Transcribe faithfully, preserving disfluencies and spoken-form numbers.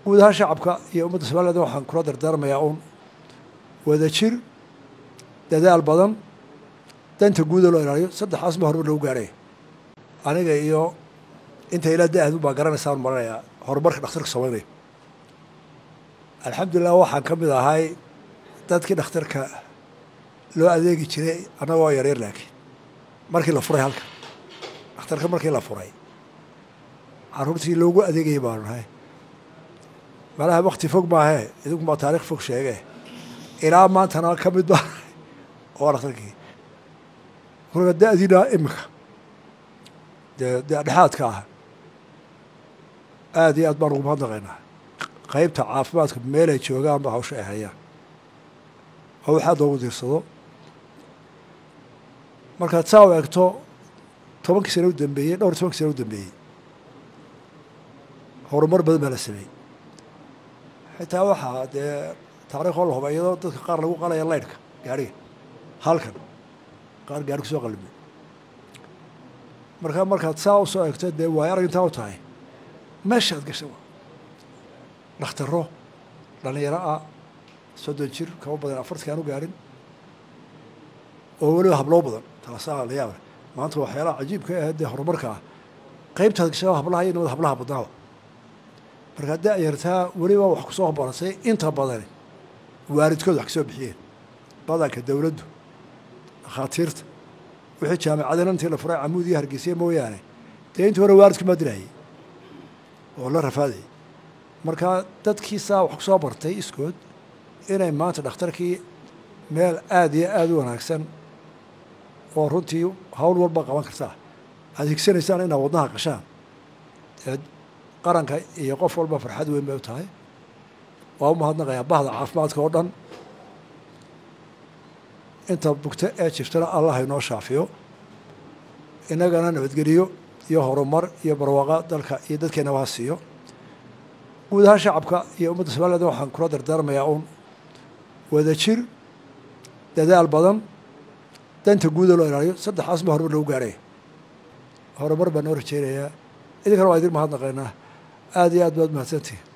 gudaha shacabka iyo ummadda Soomaaliyeed waxaan kula dardaarmayaa uun wada jir dadaal badan danta guud loo ilaaliyo saddexaas ma horumar lagu gaaray aniga iyo inta ila daahdu baa garanaysaa maraya horumarka dhakhtarka Soomaaliyeed alxamdulillah waxaan ka mid ahay dadkii dhakhtarka loo adeegi jiray anagoo yaryar laakiin markii la furay halka dhakhtarka markii la furay carruurtii loogu adeegayay baan nahay malaha waqti fog maahe idinku ma taariikh fog sheegay ilaa maantana ka mid baa oo dhakhtarkii hore daadina imika de dhexaadka ah aad iyo aad baan ugu mahadnaqaynaa qaybta caafimaadka meel ay joogaan ba hawsha ay hayaan oo waxaad ugu diirsado markaad saa u eegto tobankii sano u dambeeyey dhowr tobankii sano u dambeeyey horumar badan baa la sameeyey xitaa waxaa dee taariikhoo la huba iyadoo dadka qaar lagu qalaya laydhka gaadhiga halkan qaar gaadhi ku soo qalibay markaa markaad saa u soo eegto dee waay arag intaa u tahay meeshaad gasha dhakhtaro dhallinyaro ah soddon jir kama badan afartii aan u gaarin oo weliba habloo badan taasaa la yaab maanta waxyaalaha cajiibka ah dee horumarka ah qaybtaad gashaa hablaha iyo nabad hablaha badnaaba markaa da-yartaa weliba wax kusoo baratay inta badani waalidkood wax kasoo bixiyeen badanka dowladdu dhakhaatiirta wixii jaamacadana intii la furay camuud iyo hargeysa mooyaane dee intii hore waalidku ma dirayay oo la rafaadayay markaa dadkiisaa wax kusoo bartay iskood inay maanta dhakhtarkii meel aada iyo aada u wanaagsan oo runtii hawl walba qaban kartaa aada higsanaysaan inaad wadnaha qashaan ee qaranka iyo qof walba farxad weyn bay u tahay waa u mahadnaqayaa bahda caafimaadka oo dhan inta bugta ee jiftana allah inoo shaafiyo innagana nabadgeliyo iyo horumar iyo barwaaqa dalka iyo dadkeena waa siiyo gudaha shacabka iyo ummadda Soomaaliyeed waxaan kula dardaarmayaa uun wada jir dadaal badan danta guud loo ilaaliyo saddexaas ma horumar lagu gaaray horumar baan noo rajeynayaa idinkana waa idin mahadnaqaynaa aad iyo aad baad mahadsantihiin